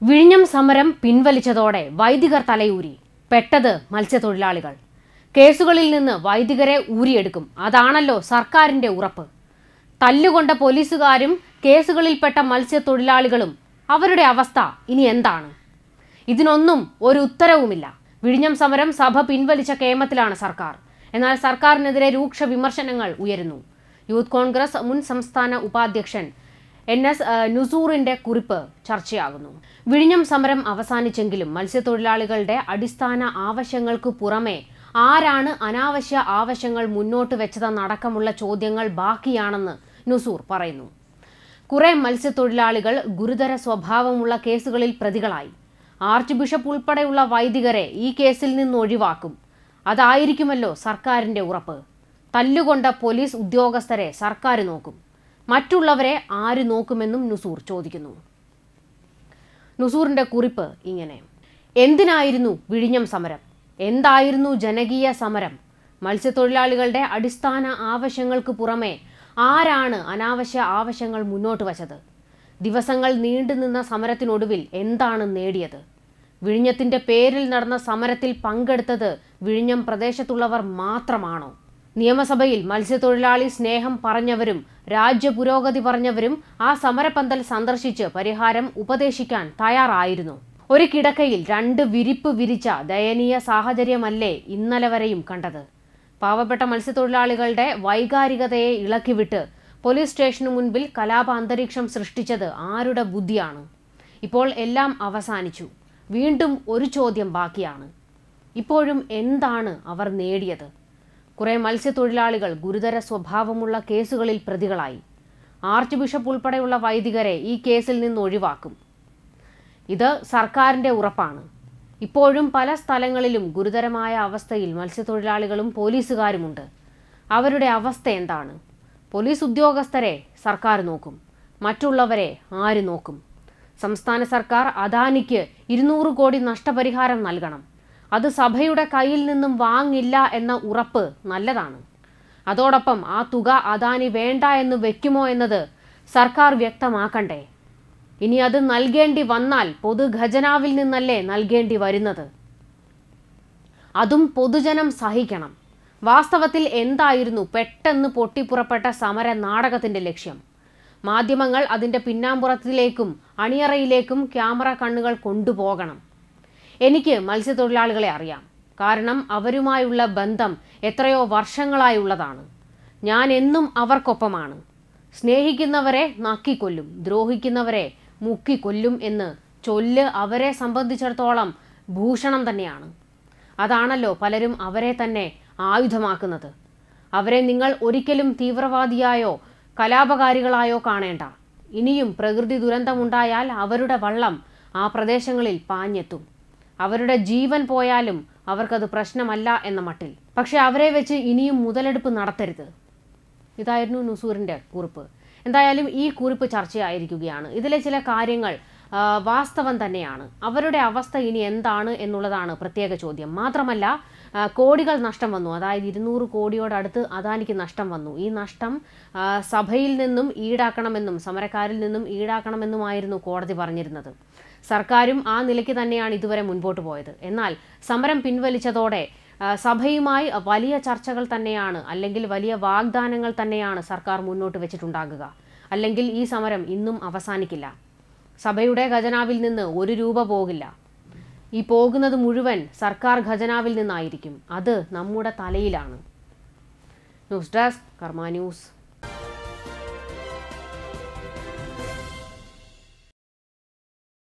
വിഴിഞ്ഞം സമരം പിൻവലിച്ചതോടെ വൈദികർ തലയൂരി. പെട്ടത് മത്സ്യത്തൊഴിലാളികൾ. കേസുകളിൽ നിന്ന് വൈദികരെ ഊരിയെടുക്കും. അതാണല്ലോ സർക്കാരിന്റെ ഉറപ്പ്. തല്ലുകൊണ്ട പോലീസുകാരും കേസുകളിൽപ്പെട്ട മത്സ്യത്തൊഴിലാളികളും അവരുടെ അവസ്ഥ ഇനി എന്താണ്? ഇതിനൊന്നും ഒരു ഉത്തരവുമില്ല. വിഴിഞ്ഞം സമരം സഭ പിൻവലിച്ച കേമത്തിലാണ് സർക്കാർ. എന്നാൽ സർക്കാരിനെതിരെ രൂക്ഷ വിമർശനങ്ങൾ ഉയരുന്നു. യൂത്ത് കോൺഗ്രസ് മുൻ സംസ്ഥാന ഉപാധ്യക്ഷൻ NS നുസൂറിന്റെ കുറിപ്പ് ചർച്ചയാകുന്നു. വിഴിഞ്ഞം സമരം അവസാനിച്ചെങ്കിലും മത്സ്യത്തൊഴിലാളികളുടെ അടിസ്ഥാന ആവശ്യങ്ങൾക്ക് പുറമെ ആരാണ് അനാവശ്യ ആവശ്യങ്ങൾ മുന്നോട്ട് വെച്ചതെന്നടക്കമുള്ള ചോദ്യങ്ങൾ ബാക്കിയാണെന്ന് നുസൂർ പറയുന്നു. കുറെ മത്സ്യത്തൊഴിലാളികൾ ഗുരുതര സ്വഭാവമുള്ള കേസുകളിൽ പ്രതികളായി. ആർച്ച് ബിഷപ്പ് ഉൾപ്പെടെയുള്ള വൈദികരെ ഈ കേസിൽ നിന്ന് ഒഴിവാക്കും. അതായിരിക്കുമല്ലോ സർക്കാരിന്റെ ഉറപ്പ്. തല്ലുകൊണ്ട പോലീസ് ഉദ്യോഗസ്ഥരെ സർക്കാർ നോക്കും. മറ്റുള്ളവരെ ആര് നോക്കുമെന്നും നുസൂർ ചോദിക്കുന്നു. നുസൂറിന്റെ കുറിപ്പ് ഇങ്ങനെ: എന്തിനായിരുന്നു വിഴിഞ്ഞം സമരം? എന്തായിരുന്നു ജനകീയ സമരം? മത്സ്യത്തൊഴിലാളികളുടെ അടിസ്ഥാന ആവശ്യങ്ങൾക്ക് പുറമെ ആരാണ് അനാവശ്യ ആവശ്യങ്ങൾ മുന്നോട്ട് വച്ചത്? ദിവസങ്ങൾ നീണ്ടുനിന്ന സമരത്തിനൊടുവിൽ എന്താണ് നേടിയത്? വിഴിഞ്ഞത്തിന്റെ പേരിൽ നടന്ന സമരത്തിൽ പങ്കെടുത്തത് വിഴിഞ്ഞം പ്രദേശത്തുള്ളവർ മാത്രമാണോ? നിയമസഭയിൽ മത്സ്യത്തൊഴിലാളി സ്നേഹം പറഞ്ഞവരും രാജ്യപുരോഗതി പറഞ്ഞവരും ആ സമരപന്തൽ സന്ദർശിച്ച് പരിഹാരം ഉപദേശിക്കാൻ തയ്യാറായിരുന്നു. ഒരു കിടക്കയിൽ 2 വിരിപ്പ് വിരിച്ച ദയനീയ സാഹചര്യമല്ലേ ഇന്നലെ വരെയും കണ്ടത്? പാവപ്പെട്ട മത്സ്യത്തൊഴിലാളികളുടെ വൈകാരികതയെ ഇളക്കിവിട്ട് പോലീസ് സ്റ്റേഷനു മുൻപിൽ കലാപ അന്തരീക്ഷം സൃഷ്ടിച്ചത് ആരുടെ ബുദ്ധിയാണ്? ഇപ്പോൾ എല്ലാം അവസാനിച്ചു. വീണ്ടും ഒരു ചോദ്യം ബാക്കിയാണ്. ഇപ്പോഴും എന്താണ് അവർ നേടിയത്? കുറെ മത്സ്യത്തൊഴിലാളികൾ ഗുരുതര സ്വഭാവമുള്ള കേസുകളിൽ പ്രതികളായി. ആർച്ച് ബിഷപ്പ് ഉൾപ്പെടെയുള്ള വൈദികരെ ഈ കേസിൽ നിന്ന് ഒഴിവാക്കും. ഇത് സർക്കാരിന്റെ ഉറപ്പാണ്. ഇപ്പോഴും പല സ്ഥലങ്ങളിലും ഗുരുതരമായ അവസ്ഥയിൽ മത്സ്യത്തൊഴിലാളികളും പോലീസുകാരുമുണ്ട്. അവരുടെ അവസ്ഥ എന്താണ്? പോലീസ് ഉദ്യോഗസ്ഥരെ സർക്കാർ നോക്കും. മറ്റുള്ളവരെ ആര് നോക്കും? സംസ്ഥാന സർക്കാർ അദാനിക്ക് 200 കോടി നഷ്ടപരിഹാരം നൽകണം. അത് സഭയുടെ കയ്യിൽ നിന്നും വാങ്ങില്ല എന്ന ഉറപ്പ് നല്ലതാണ്. അതോടൊപ്പം ആ തുക അദാനി വേണ്ട എന്ന് വെക്കുമോ എന്നത് സർക്കാർ വ്യക്തമാക്കണ്ടേ? ഇനി അത് നൽകേണ്ടി വന്നാൽ പൊതുഖജനാവിൽ നിന്നല്ലേ നൽകേണ്ടി വരുന്നത്? അതും പൊതുജനം സഹിക്കണം. വാസ്തവത്തിൽ എന്തായിരുന്നു പെട്ടെന്ന് പൊട്ടിപ്പുറപ്പെട്ട സമര നാടകത്തിന്റെ ലക്ഷ്യം? മാധ്യമങ്ങൾ അതിന്റെ പിന്നാമ്പുറത്തിലേക്കും അണിയറയിലേക്കും ക്യാമറ കണ്ണുകൾ കൊണ്ടുപോകണം. എനിക്ക് മത്സ്യത്തൊഴിലാളികളെ അറിയാം. കാരണം അവരുമായുള്ള ബന്ധം എത്രയോ വർഷങ്ങളായുള്ളതാണ്. ഞാൻ എന്നും അവർക്കൊപ്പമാണ്. സ്നേഹിക്കുന്നവരെ നക്കിക്കൊല്ലും, ദ്രോഹിക്കുന്നവരെ മുക്കിക്കൊല്ലും എന്ന് ചൊല്ല് അവരെ സംബന്ധിച്ചിടത്തോളം ഭൂഷണം തന്നെയാണ്. അതാണല്ലോ പലരും അവരെ തന്നെ ആയുധമാക്കുന്നത്. അവരെ നിങ്ങൾ ഒരിക്കലും തീവ്രവാദിയായോ കലാപകാരികളായോ കാണേണ്ട. ഇനിയും പ്രകൃതി ദുരന്തമുണ്ടായാൽ അവരുടെ വള്ളം ആ പ്രദേശങ്ങളിൽ പാഞ്ഞെത്തും. അവരുടെ ജീവൻ പോയാലും അവർക്കത് പ്രശ്നമല്ല എന്ന മട്ടിൽ. പക്ഷെ അവരെ വെച്ച് ഇനിയും മുതലെടുപ്പ് നടത്തരുത്. ഇതായിരുന്നു നുസൂറിന്റെ കുറിപ്പ്. എന്തായാലും ഈ കുറിപ്പ് ചർച്ചയായിരിക്കുകയാണ്. ഇതിലെ ചില കാര്യങ്ങൾ വാസ്തവം തന്നെയാണ്. അവരുടെ അവസ്ഥ ഇനി എന്താണ് എന്നുള്ളതാണ് പ്രത്യേക ചോദ്യം. മാത്രമല്ല, കോടികൾ നഷ്ടം വന്നു. അതായത് 200 കോടിയോടടുത്ത് അദാനിക്ക് നഷ്ടം വന്നു. ഈ നഷ്ടം സഭയിൽ നിന്നും ഈടാക്കണമെന്നും സമരക്കാരിൽ നിന്നും ഈടാക്കണമെന്നുമായിരുന്നു കോടതി പറഞ്ഞിരുന്നത്. സർക്കാരും ആ നിലയ്ക്ക് തന്നെയാണ് ഇതുവരെ മുൻപോട്ട് പോയത്. എന്നാൽ സമരം പിൻവലിച്ചതോടെ സഭയുമായി വലിയ ചർച്ചകൾ തന്നെയാണ്, അല്ലെങ്കിൽ വലിയ വാഗ്ദാനങ്ങൾ തന്നെയാണ് സർക്കാർ മുന്നോട്ട് വെച്ചിട്ടുണ്ടാകുക. അല്ലെങ്കിൽ ഈ സമരം ഇന്നും അവസാനിക്കില്ല. സഭയുടെ ഖജനാവിൽ നിന്ന് 1 രൂപ പോകില്ല. ഈ പോകുന്നത് മുഴുവൻ സർക്കാർ ഖജനാവിൽ നിന്നായിരിക്കും. അത് നമ്മുടെ തലയിലാണ്. News desk Karma news.